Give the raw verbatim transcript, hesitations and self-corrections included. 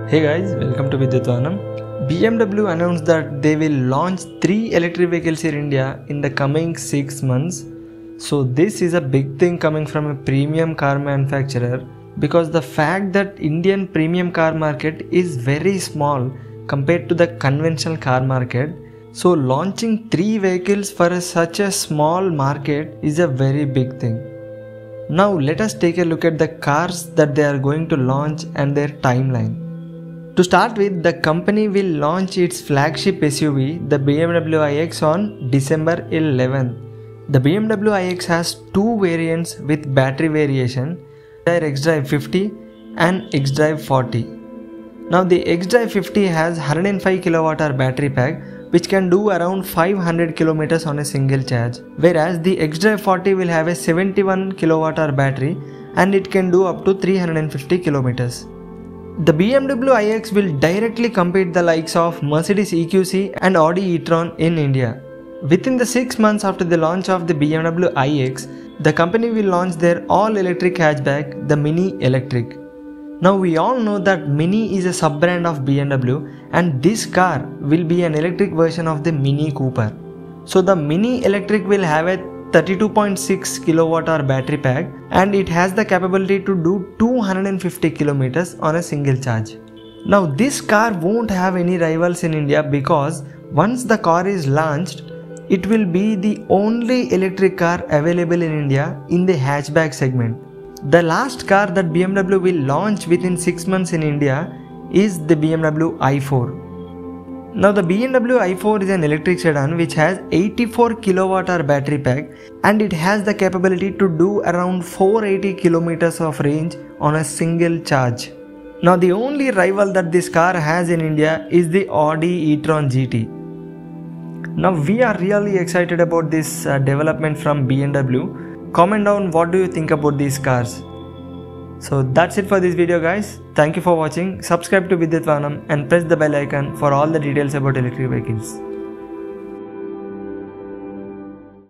Hey guys, welcome to Vidyatvanam. B M W announced that they will launch three electric vehicles in India in the coming six months. So this is a big thing coming from a premium car manufacturer, because the fact that Indian premium car market is very small compared to the conventional car market. So launching three vehicles for a, such a small market is a very big thing. Now let us take a look at the cars that they are going to launch and their timeline. To start with, the company will launch its flagship S U V, the B M W iX, on December eleventh. The B M W iX has two variants with battery variation, xDrive fifty and xDrive forty. Now the xDrive fifty has one hundred five kilowatt hour battery pack, which can do around five hundred kilometers on a single charge, whereas the xDrive forty will have a seventy-one kilowatt hour battery and it can do up to three hundred fifty kilometers. The B M W iX will directly compete the likes of Mercedes E Q C and Audi e-tron in India. Within the six months after the launch of the B M W iX, the company will launch their all-electric hatchback, the Mini Electric. Now we all know that Mini is a sub-brand of B M W, and this car will be an electric version of the Mini Cooper. So the Mini Electric will have a thirty-two point six kilowatt hour battery pack and it has the capability to do two hundred fifty kilometers on a single charge. Now this car won't have any rivals in India, because once the car is launched, it will be the only electric car available in India in the hatchback segment. The last car that B M W will launch within six months in India is the B M W i four. Now the B M W i four is an electric sedan which has eighty-four kilowatt hour battery pack and it has the capability to do around four hundred eighty kilometers of range on a single charge. Now the only rival that this car has in India is the Audi e-tron G T. Now we are really excited about this uh, development from B M W. Comment down what do you think about these cars. So that's it for this video guys. Thank you for watching. Subscribe to Vidyatvanam and press the bell icon for all the details about electric vehicles.